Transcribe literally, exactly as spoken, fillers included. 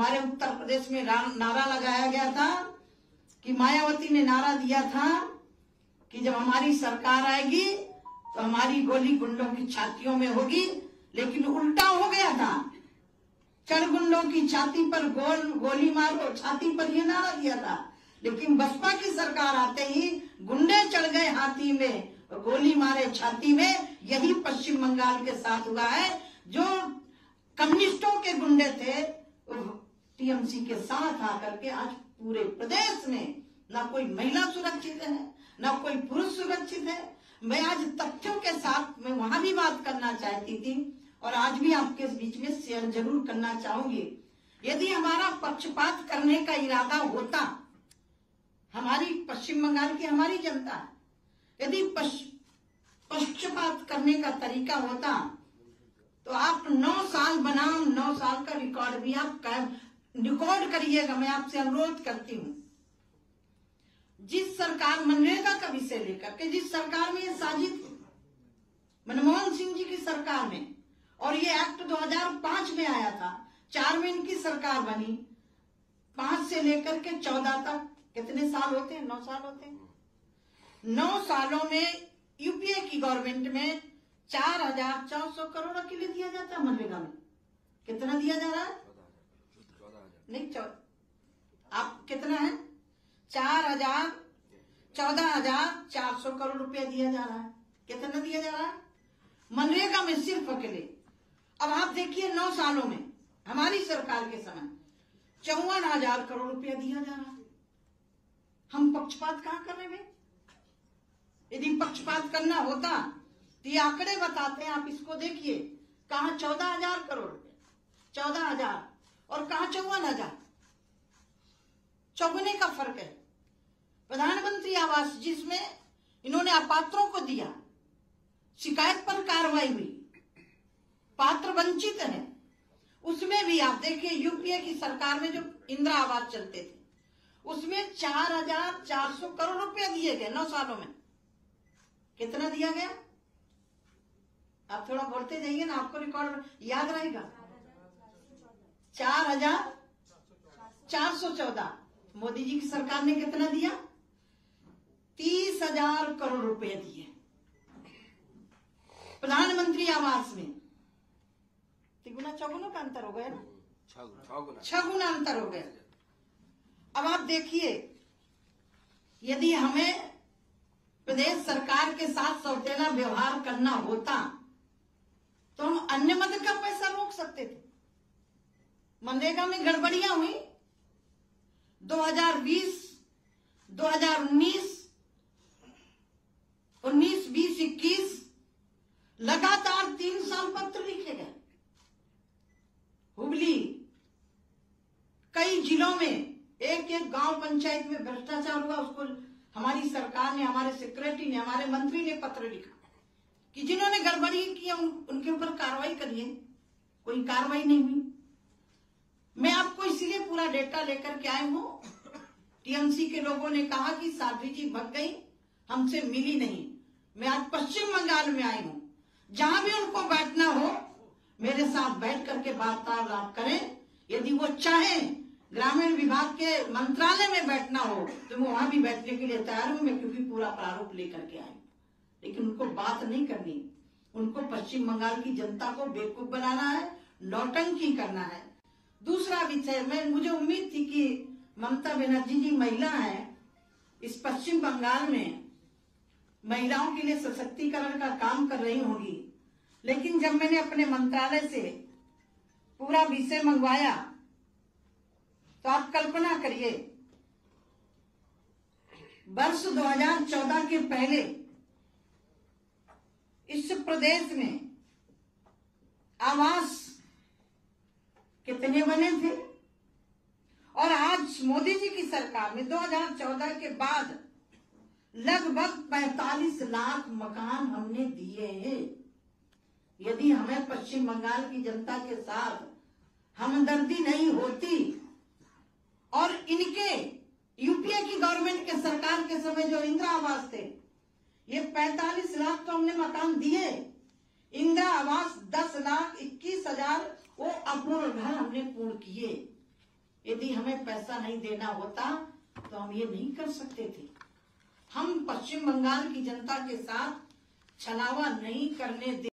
हमारे उत्तर प्रदेश में नारा लगाया गया था कि मायावती ने नारा दिया था कि जब हमारी सरकार आएगी तो हमारी गोली गुंडों की छातियों में होगी, लेकिन उल्टा हो गया था। चढ़ गुंडों की छाती पर गोल गोली मारो, छाती पर ये नारा दिया था। लेकिन बसपा की सरकार आते ही गुंडे चढ़ गए हाथी में, गोली मारे छाती में। यही पश्चिम बंगाल के साथ हुआ है। जो कम्युनिस्टों के गुंडे थे टीएमसी के साथ आकर के आज पूरे प्रदेश में ना कोई महिला सुरक्षित है, ना कोई पुरुष सुरक्षित है। मैं आज तथ्यों के साथ मैं वहां भी बात करना चाहती थी और आज भी आपके बीच में शेयर जरूर करना चाहूंगी। यदि हमारा पक्षपात करने का इरादा होता, हमारी पश्चिम बंगाल की हमारी जनता, यदि पक्षपात करने का तरीका होता तो आप नौ साल बनाम नौ साल का रिकॉर्ड भी आप रिकॉर्ड करिएगा। मैं आपसे अनुरोध करती हूँ, जिस सरकार मनरेगा का विषय लेकर के जिस सरकार में ये साजिश मनमोहन सिंह जी की सरकार में, और ये एक्ट दो हज़ार पाँच में आया था, चार में इनकी सरकार बनी, पांच से लेकर के चौदह तक कितने साल होते हैं? नौ साल होते हैं। नौ सालों में यूपीए की गवर्नमेंट में चार हजार चार सौ करोड़ के लिए दिया जाता है। मनरेगा में कितना दिया जा रहा है? नहीं, चौ आप कितना है? चार हजार चौदह हजार चार सौ करोड़ रुपया दिया जा रहा है। कितना दिया जा रहा है मनरेगा में सिर्फ अकेले? अब आप देखिए, नौ सालों में हमारी सरकार के समय चौवन हजार करोड़ रुपया दिया जा रहा है। हम पक्षपात कहाँ कर रहे हैं? यदि पक्षपात करना होता तो ये आंकड़े बताते हैं। आप इसको देखिए, कहाँ चौदह हजार करोड़ रुपया, चौदह हजार और कहाँ चौवन हजार, चौगुने का फर्क है। प्रधानमंत्री आवास जिसमें इन्होंने अपात्रों को दिया, शिकायत पर कार्रवाई हुई, पात्र वंचित है, उसमें भी आप देखिए यूपीए की सरकार में जो इंदिरा आवास चलते थे उसमें चार हजार चार सौ करोड़ रुपया दिए गए नौ सालों में। कितना दिया गया? आप थोड़ा बोलते जाइए ना, आपको रिकॉर्ड याद रहेगा। चार हजार चार सौ चौदह। मोदी जी की सरकार ने कितना दिया? तीस हजार करोड़ रुपए दिए प्रधानमंत्री आवास में। तिगुना चौगुना का अंतर हो गया ना, छह गुना अंतर हो गया। अब आप देखिए, यदि हमें प्रदेश सरकार के साथ सौतेला व्यवहार करना होता तो हम अन्य मद का पैसा रोक सकते थे। मनरेगा में गड़बड़ियां हुई दो हज़ार बीस, दो हज़ार उन्नीस, उन्नीस, बीस, इक्कीस लगातार तीन साल पत्र लिखे गए। हुबली, कई जिलों में एक एक गांव पंचायत में भ्रष्टाचार हुआ, उसको हमारी सरकार ने, हमारे सेक्रेटरी ने, हमारे मंत्री ने पत्र लिखा कि जिन्होंने गड़बड़ी की उन, उनके ऊपर कार्रवाई करिए। कोई कार्रवाई नहीं हुई। मैं आपको इसलिए पूरा डेटा लेकर के आई हूं। टीएमसी के लोगों ने कहा कि साध्वी जी भग गई, हमसे मिली नहीं। मैं आज पश्चिम बंगाल में आई हूं, जहां भी उनको बैठना हो मेरे साथ बैठ करके वार्तालाप करें। यदि वो चाहें ग्रामीण विभाग के मंत्रालय में बैठना हो तो मैं वहां भी बैठने के लिए तैयार हूं। मैं क्योंकि पूरा प्रारूप लेकर के आई, लेकिन उनको बात नहीं करनी। उनको पश्चिम बंगाल की जनता को बेवकूफ बनाना है, नौटंकी करना है। दूसरा विषय, मैं मुझे उम्मीद थी कि ममता बनर्जी जी महिला है, इस पश्चिम बंगाल में महिलाओं के लिए सशक्तिकरण का काम कर रही होंगी। लेकिन जब मैंने अपने मंत्रालय से पूरा विषय मंगवाया तो आप कल्पना करिए, वर्ष दो हज़ार चौदह के पहले इस प्रदेश में आवास कितने बने थे, और आज मोदी जी की सरकार में दो हज़ार चौदह के बाद लगभग पैंतालीस लाख मकान हमने दिए हैं। यदि हमें पश्चिम बंगाल की जनता के साथ हमदर्दी नहीं होती और इनके यूपीए की गवर्नमेंट के सरकार के समय जो इंदिरा आवास थे, ये पैंतालीस लाख तो हमने मकान दिए। इंदिरा आवास दस लाख इक्कीस हजार वो अपूर्ण घर हमने पूर्ण किए। यदि हमें पैसा नहीं देना होता तो हम ये नहीं कर सकते थे। हम पश्चिम बंगाल की जनता के साथ छलावा नहीं करने दे